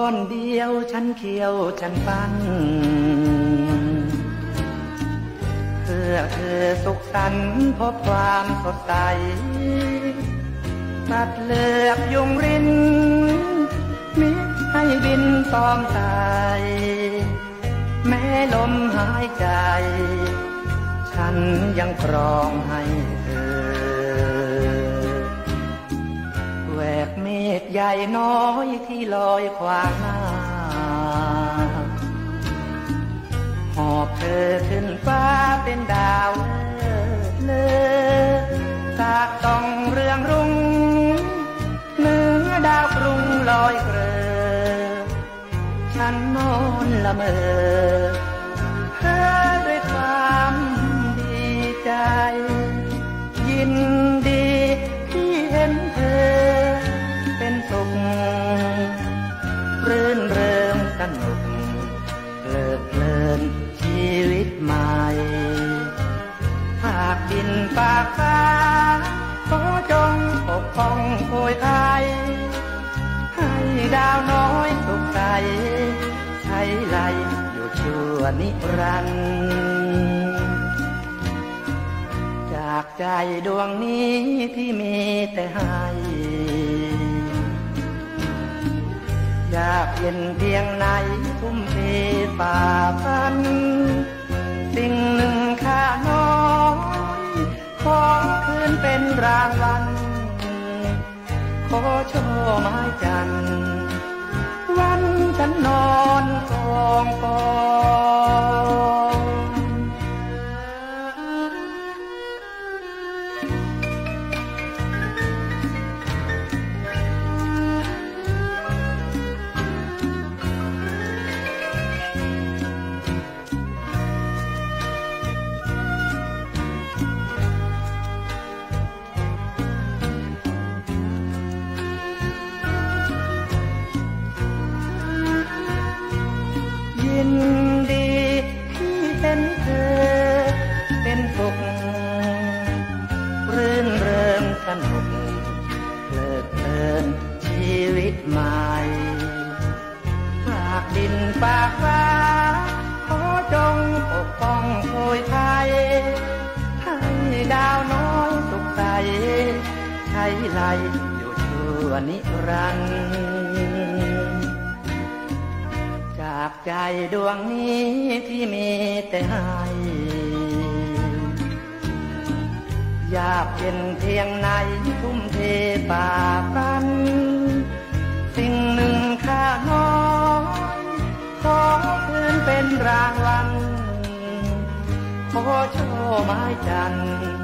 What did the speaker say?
อนเดียวฉันเคี้ยวฉันปั้นเพื่อเธอสุขสันต์พบความสดใสตัดเลือกยุงรินมิให้บินตอมตายแม้ลมหายใจฉันยังครองให้เธอแหวกเมฆใหญ่น้อยที่ลอยขวางหน้าหอบเธอขึ้นฟ้าเป็นดาวเลิศสากต้องเรืองรุ่งเหนือดาวกรุงลอยเกลอฉันนอนละเมอเพ้อด้วยความดีใจยินดีที่เห็นเธอเป็นสุขรื่นเริงสนุกเพลิดเพลินชีวิตใหม่ภาคดินปากฟ้าขอจงปกป้องโปรยภัยให้ดาวน้อยสุขใสใช้ไหลอยู่ชั่วนิรันดร์จากใจดวงนี้ที่มีแต่ให้อยากเย็นเพียงไหนทุ่มเทฝ่าฟันสิ่งหนึ่งค่าน้อยขอคืนเป็นรางวัลขอช่อไม้จันทร์วันฉันนอนกองกองยินดีที่เห็นเธอเป็นสุขรื่นเริงสนุกเพลิดเพลินชีวิตใหม่ภาคดินปากฟ้าขอจงปกป้องโปรยภัยให้ดาวน้อยสุขใสใช้ไหลอยู่ชั่วนิรันดร์จากใจดวงนี้ที่มีแต่ให้อยากเป็นเพียงไหนทุ่มเทป่าฟันสิ่งหนึ่งค่าน้อยขอคืนเป็นรางวัลขอช่อไม้จันทร์